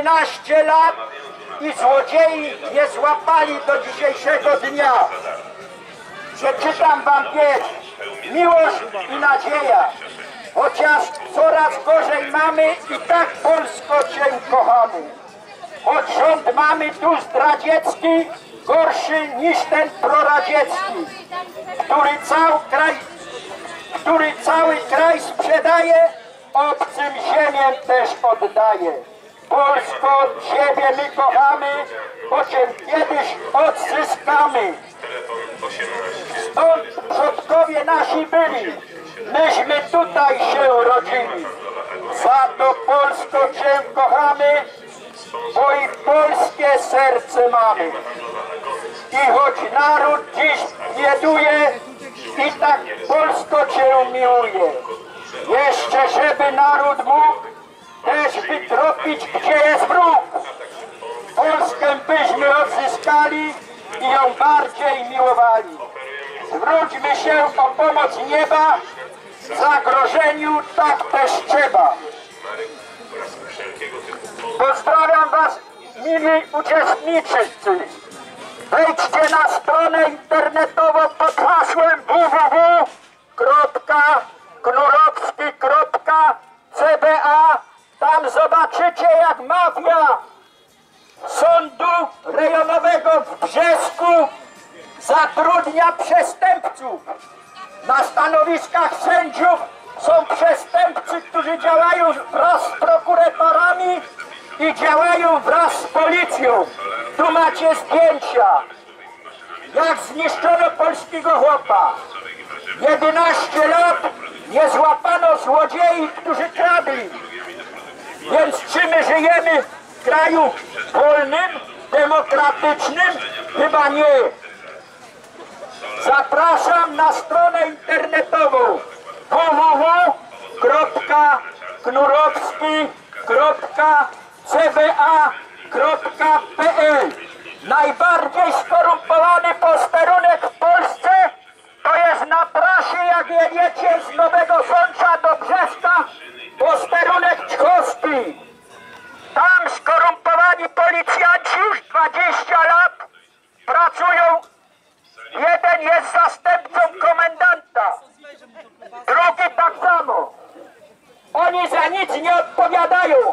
11 lat i złodziei nie złapali do dzisiejszego dnia. Przeczytam wam wiersz. Miłość i nadzieja. Chociaż coraz gorzej mamy, i tak Polsko Cię kochamy. Choć rząd mamy tu zdradziecki, gorszy niż ten proradziecki, który cały kraj sprzedaje, obcym ziemię też oddaje. Polsko, Ciebie my kochamy, bo Cię kiedyś odzyskamy. Stąd przodkowie nasi byli, myśmy tutaj się rodzili. Za to Polsko Cię kochamy, bo i polskie serce mamy. I choć naród dziś bieduje, i tak Polsko Cię miłuje. Jeszcze żeby naród mógł też wytropić, gdzie jest wróg. Polskę byśmy odzyskali i ją bardziej miłowali. Zwróćmy się o pomoc nieba, zagrożeniu tak też trzeba. Pozdrawiam Was, mili uczestnicy. Wejdźcie na stronę internetową pod hasłem www.knurowski.cba. Tam zobaczycie, jak mafia sądu rejonowego w Brzesku zatrudnia przestępców. Na stanowiskach sędziów są przestępcy, którzy działają wraz z prokuratorami i działają wraz z policją. Tu macie zdjęcia, jak zniszczono polskiego chłopa. 11 lat nie złapano złodziei, którzy kradli. Więc czy my żyjemy w kraju wolnym, demokratycznym? Chyba nie. Zapraszam na stronę internetową www.knurowski.cba.pl. Najbardziej skorumpowany posterunek w Polsce to jest na trasie, jak jedziecie z Nowego Sącza do Brzeska, posterunek Czchowski. Tam skorumpowani policjanci już 20 lat pracują. Jeden jest zastępcą komendanta, drugi tak samo. Oni za nic nie odpowiadają.